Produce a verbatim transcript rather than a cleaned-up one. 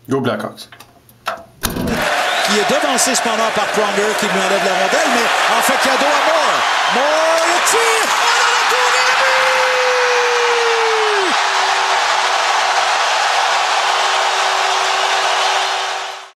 Go Blackhawks. Qui est devancé cependant par Pronger qui lui enlève la rondelle, mais en fait